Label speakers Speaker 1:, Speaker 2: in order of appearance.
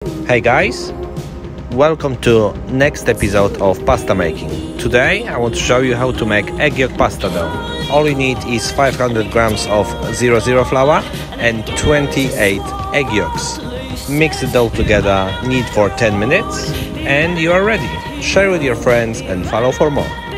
Speaker 1: Hey guys, welcome to next episode of pasta making. Today I want to show you how to make egg yolk pasta dough. All you need is 500 grams of 00 flour and 28 egg yolks. Mix the dough together, knead for 10 minutes and you are ready. Share with your friends and follow for more.